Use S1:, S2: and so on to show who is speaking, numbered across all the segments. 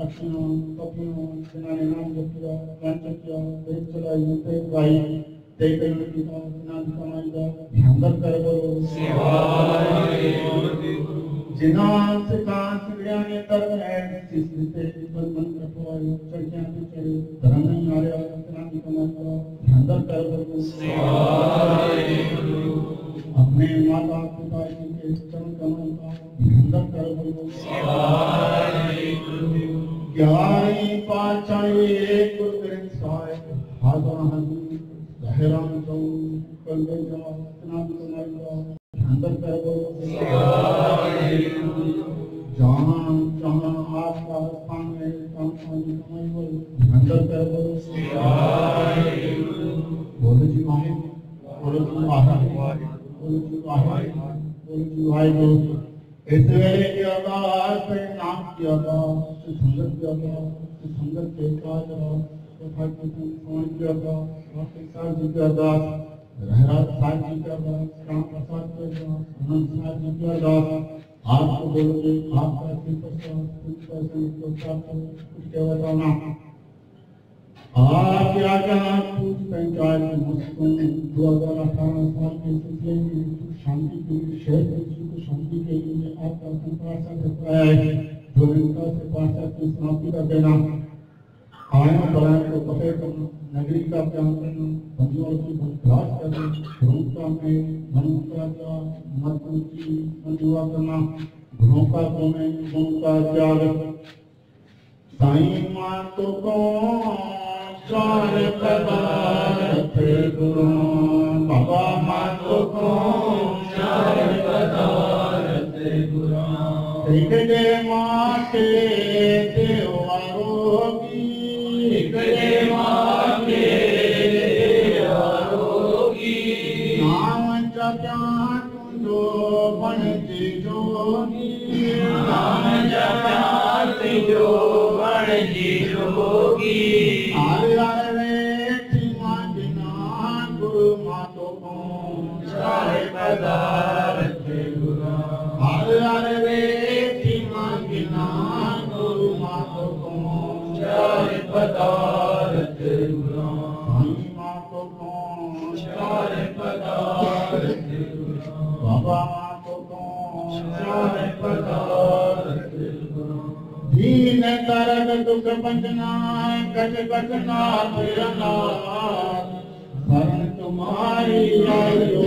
S1: अक्षियों कपियों जिन्होंने नाम जपिया वंच किया देख चलाई देख भाई देख करने की का जिन्होंने कमाई का ध्यान कर बोलो जिन्हों से कान सिगड़िया ने तर है सिस्ते पर मन कटवाई चढ़िया पे चढ़े धर्म नहीं आ रहा जिन्होंने कमाई का ध्यान कर बोलो अपने माता पिता जी के चरण कमल का ध्यान कर बोलो 11 पातशाही गुरु ग्रंथ साहिब हाजरा हाजिर रहराम चौ कलबे जा इतना कमाई का ध्यान कर बोलो जहाँ जहाँ आपका स्थान है तहाँ पानी कमाई बोलो ध्यान कर बोलो बोलो जी माहे बोलो जी माहे बोलो इस वेले की अरदास पे नाम की अरदास संगत की अरदास संगत के काज कथा कीर्तन श्रवण की अरदास साहब जी की अरदास रहराज साहब जी की अरदास राम प्रसाद की अरदास अनंत साहब जी की अरदास आपको बोलोगे आपका कुछ केवल रहना आप आज्ञा पूछ पंचायत मस्तूं 2018 साल के सिलसिले में शांति के लिए शहर की सुख शांति के लिए आपका संपार्षद रखवाया है जो विनता से पार्षद की समाप्ति कर देना आयों बलायों को पकड़ करना नगरी का ज्ञान करना बंदियों की भ्रास करना भ्रूणता में मनुष्य का मत की मंजुआ करना गुणों का में गुण का त्याग साईं मां तो कौन चार पदार्थ गुरु बाबा मातो को चार पदार्थ गुरु एक दे माते देवारोगी एक दे माते देवारोगी नाम जप्या तुझो बन जोगी नाम जप्या तुझो बन जोगी पदार्थ गुरु हर हर वेठी मांगना गुरु मातो को चार पदार्थ गुरु साईं मातो को चार पदार्थ गुरु बाबा मातो को चार पदार्थ गुरु दीन तरग दुख बंधना कट कटना फिरना शरण तुम्हारी आयो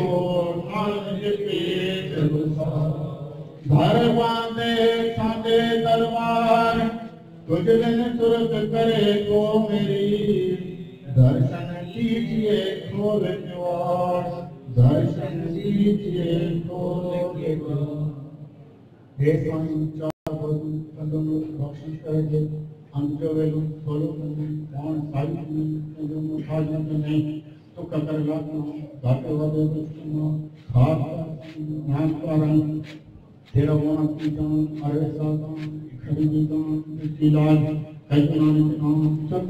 S1: घर बांधे सादे दरबार तुझ बिन तुरत करे को मेरी दर्शन कीजिए खोल द्वार दर्शन कीजिए खोल के द्वार हे स्वामी चार बोलू कंदों बख्शिश करेंगे अंजो वेलू सोलो कंदी कौन साइड में कंदों खाजन में तो ककर लागना घाटे वाले बच्चों खास नाम का रंग तेरा वाना की जान अरे सादान खरीदी जान की लाज कई बनाने के नाम सब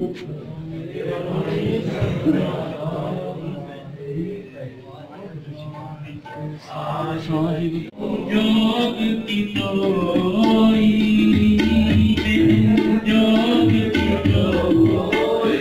S1: जोग की तोई जोग की तोई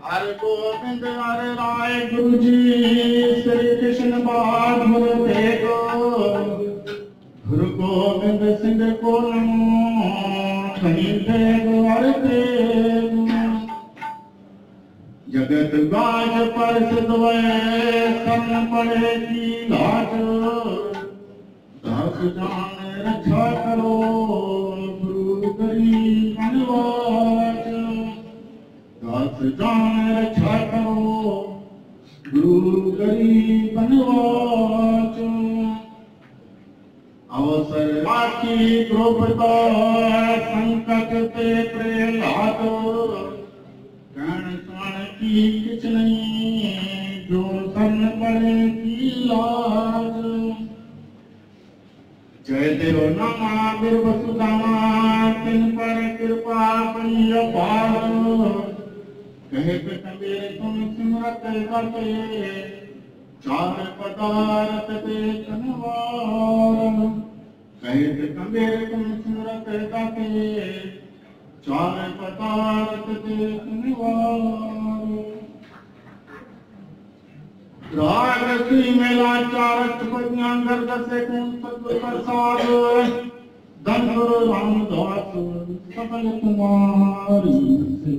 S1: हर गोविंद हर राय गुरु जी श्री कृष्ण बाल गुरु देखो गुरु गोविंद सिंह को नमो कहीं देखो हर देखो जगत गाज पर सिद्धवे सन पड़े की लाज दास जान रक्षा करो गुरु गरीब नवाज दास जान रक्षा करो गुरु गरीब नवाज अवसर बाकी द्रौपदा संकट ते प्रहलाद कण सुन की किछ नहीं जो सन पड़े की लाज जय देव नमा वीर वसुदामा तिन पर कृपा करी अपार कहे कबीर तुम सिमरत करते चार पदार्थ देख नवार कहे कबीर तुम सिमरत करते चार पदार्थ देख नवार राग श्री मेला चारत पद्यां गर्द से कौन सद्गुरु प्रसाद धन गुरु रामदास सकल कुमारी से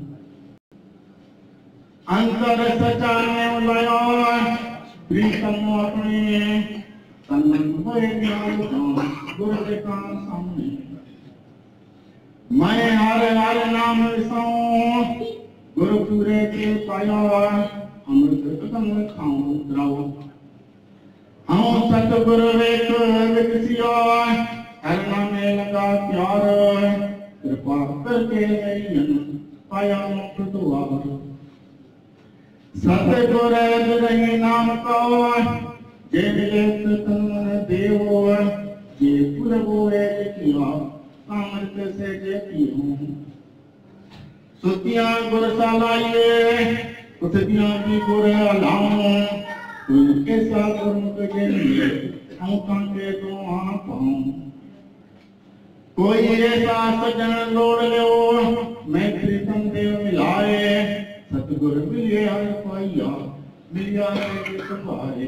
S1: अंतर सचाने लया प्रीतम अपने तन हुए ज्ञान गुरु के कान सामने मैं हर हर नाम विसाऊं गुरु पूरे के पाया अमृत कदम खाऊं द्राव हम सतगुरु वेक विकसिया हर नामे लगा प्यार कृपा करके नयन पाया मुख द्वार सतगुरु रही नाम का जे मिले तन मन देव जे पुरबो एक किया सामर्थ से जे कियो सुतिया गुरु सालाइए कुतिया की गुरु अलाऊं तुम कैसा गुरु के लिए हम कांटे तो आ पाऊं कोई ऐसा सजन लोड़ लो मैं प्रीतम देव मिलाए सतगुरु मिले हर पाइया मिलिया रे तुम्हारे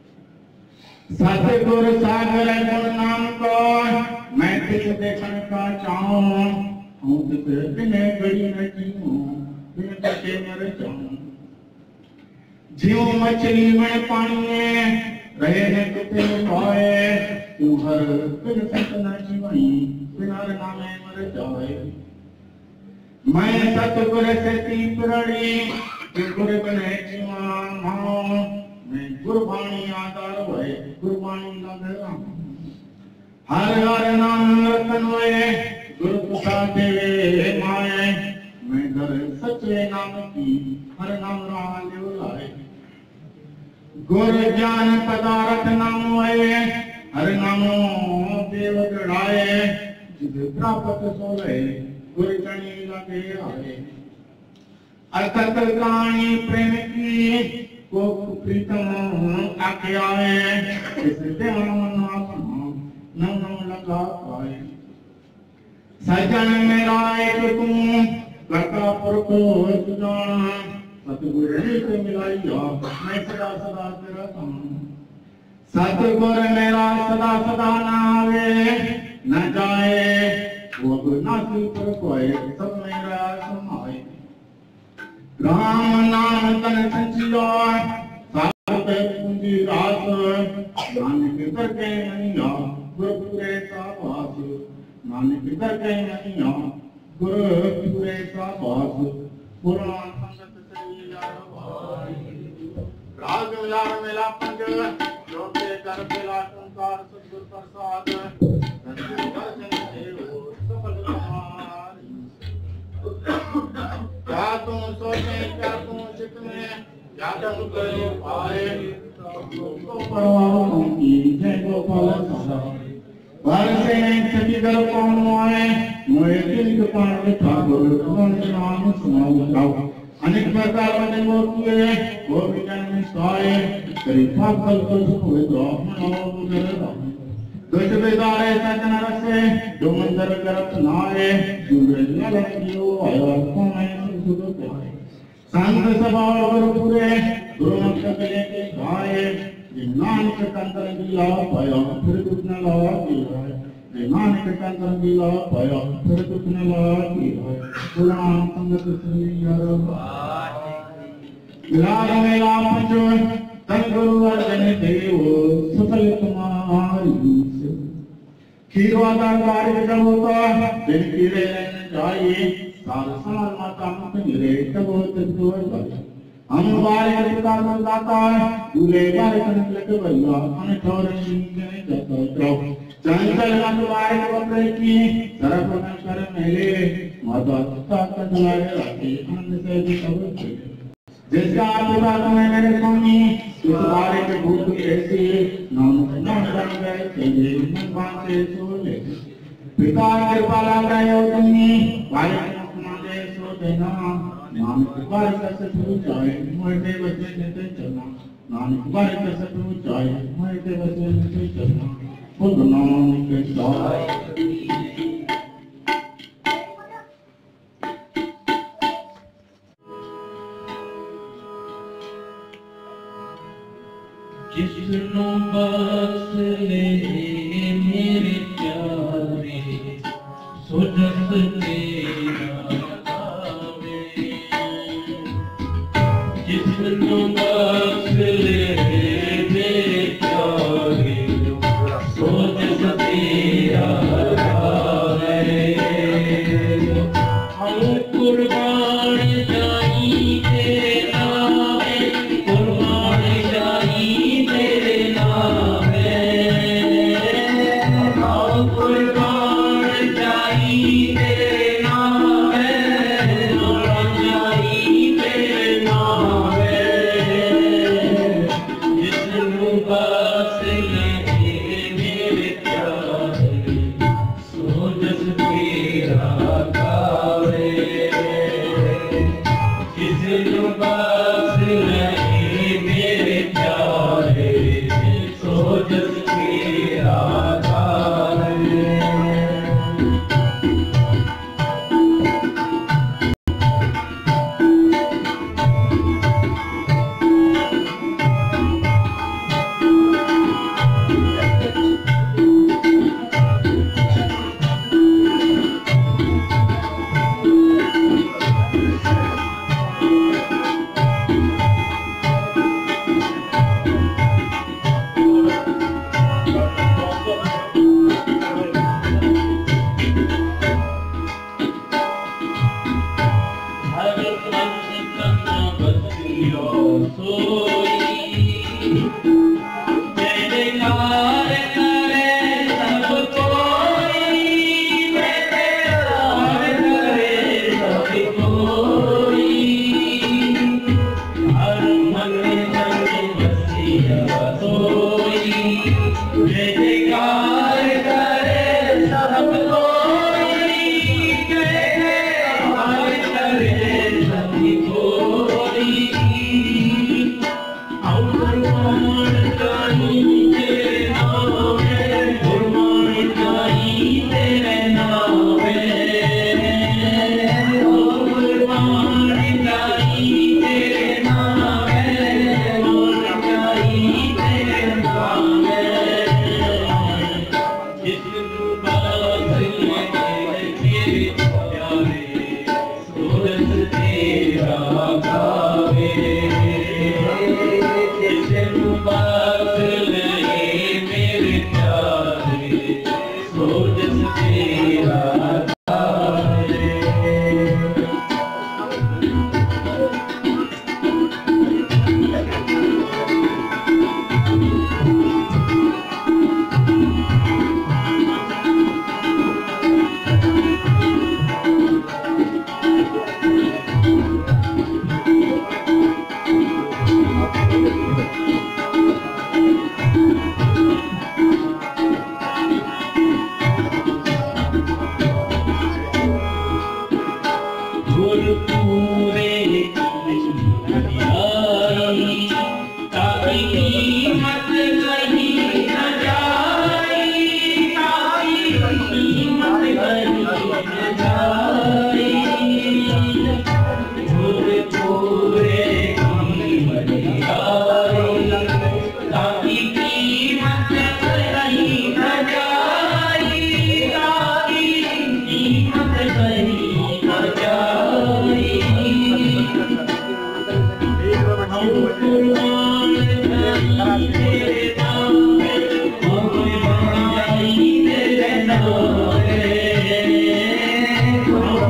S1: सतगुरु सागर गुण नाम का मैं तिस देखन का चाहूं हूं तिस बिने बड़ी न जीऊं बिन के मर जाऊं जीव मछली में पानी में रहे हैं किते पाए तू हर बिन सतना जीवई बिना नामे मर जाए मैं सतगुरु से तीपरड़ी गुरु बने जीवा मां मैं गुरबाणी आधार होए गुरबाणी लगा हर हर नाम रतन होए गुरु प्रसाद देवे माए मैं घर सच्चे नाम की हर नाम राम लाए गुरु ज्ञान पदार्थ नाम होए हर नामो देव गढ़ाए जिद प्राप्त सोले गुरु जनी लगे आए अकत कहानी प्रेम की को प्रीतम आके आए इस देवन मना नम नम लगा पाए सजन मेरा एक तुम करता पुरख जाना सतगुरु से मिलाइया मैं सदा सदा तेरा हूं सतगुरु मेरा सदा सदा ना आवे न जाए वो नासी पर कोई सब मेरा समाए राम नाम तन संचिया सात पूंजी रास नानक कर के नैया गुरु पूरे सावास नानक कर के नैया गुरु पूरे सावास पुराण राग मिलार मिला पंज जोते कर मिला संकार सद्गुरु प्रसाद सफल कुमारी क्या तुम सोचे क्या तुम चित में क्या तुम करो पाए तो परवाह की जय गोपाल सदा वर्षे सभी कर कौन आए मोए दिल के पार ठाकुर कौन नाम सुनाओ जाओ अनेक प्रकार के मोतिये वो भी जन्म साए करी फाकल को हुए तो मनो गुजर दोष बेदारे सजन रसे जो मंदर करत नाए जुरे लगियो आयो को मैं सुध पाए संत सभा और गुरुपुरे गुरुमत लेके गाए नानक कंदर दिला पाया फिर कुछ न लागी है नानक कंदर दिला पाया फिर कुछ न लागी है पुराण संगत श्री हर विराज मेला पंचो तन गुरु अर्जन देव सफल तुम्हारी खीरवादार कार्य जब होता दिन की रहने जाइए साल साल माता मुख निरे तब होते हम बारे पिता मन दाता दूल्हे बारे कनक लगे भैया अन ठोर नहीं जाता द्रव चंचल मन बारे बकरे की सरप न कर मेले माता पिता का दुलारे राखी आनंद से भी सब जिसका आशीर्वाद में मेरे स्वामी इस बारे के भूत ऐसी नाम नाम बन गए तेरे मन बांधे सोले पिता कृपा लगा यो तुम्ही बारे माने सो देना नानक बारे कैसे तू जाए मोटे बच्चे लेते चलना नानक बारे कैसे तू जाए मोटे बच्चे लेते चलना खुद नानक के जाए
S2: जिसनु बख्श ले मेरे प्यारे सो जस तेरा आवे जिसनु बख्श ले मेरे प्यारे सो जस तेरा आवे हम कुर्बान जाई तेरे नामे कुर्बान जाई तेरे नामे हम कुर्बान जाई तेरे नामे कुर्बान जाई तेरे नामे जिसनु बख्श ले मेरे प्यारे सो जस तेरा गावे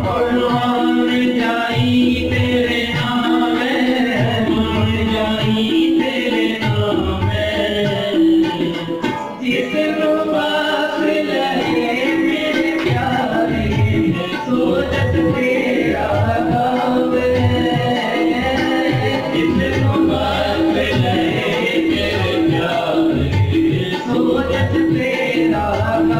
S2: कुर्बान जाई तेरे नाम कुर्बान जाई तेरे नाम जिसको पास लगे मेरे प्यारे सोचत तेरा नाम जिसको पास लगे मेरे प्यारे सोचत तेरा नाम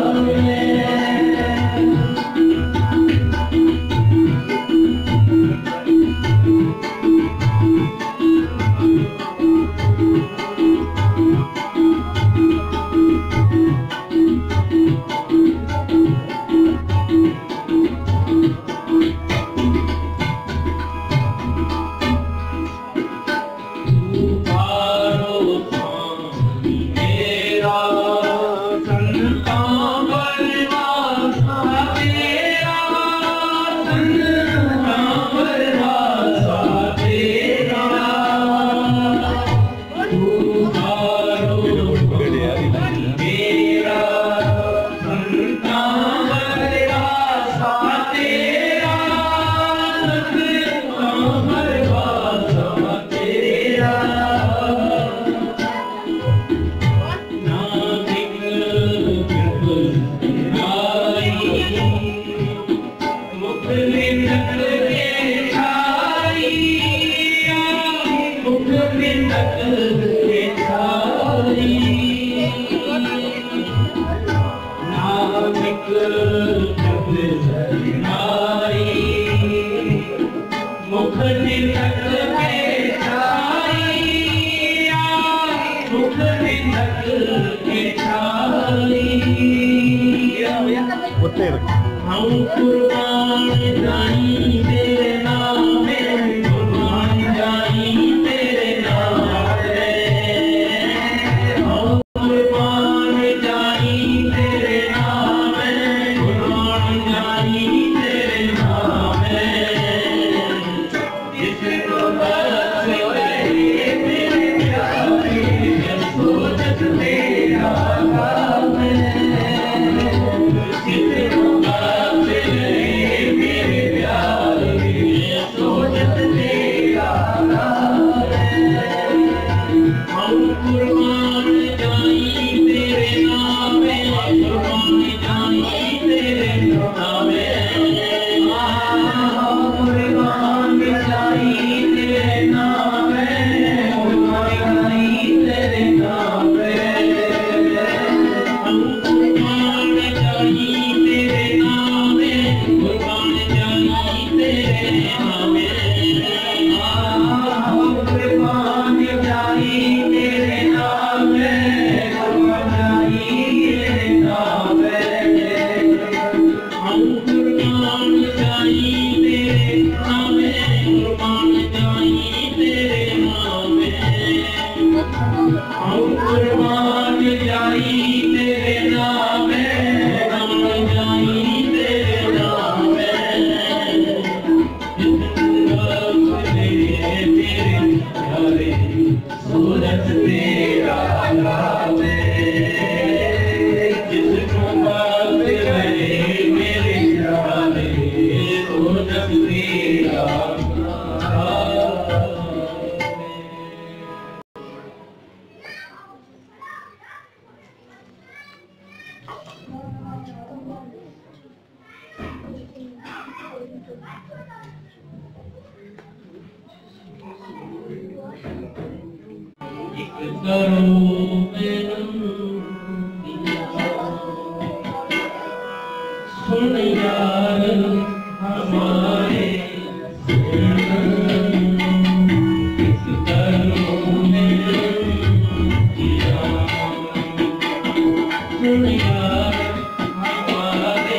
S2: हम कुर्बान जाई तेरे नाम कुर्बान जाई तेरे नाम हम कुर्बान जाई तेरे नाम कुर्बान जाई तेरे नाम जिसको बस लगे मेरे प्यारे सोचत तेरा नाम जिसको बस लगे मेरे प्यारे सोचत तेरा नाम हम कुर्बान जाई तेरे नाम कुर्बान जाई तेरे नाम हम कुर्बान जाई तेरे नाम कुर्बान जाई तेरे नाम हम कुर्बान जाई तेरे नाम कुर्बान जाई तेरे नाम हम कुर्बान जाई तेरे नाम कुर्बान जाई तेरे नाम हम कुर्बान जाई तेरे नाम कुर्बान जाई तेरे नाम हम कुर्बान जाई तेरे नाम कुर्बान जाई तेरे नाम तेरे प्यारे सूरत तेरा नाम जिसको बात रहे मेरे प्यारे सूरत तेरा नाम करो सुन यार हमारे सुन यार हमारे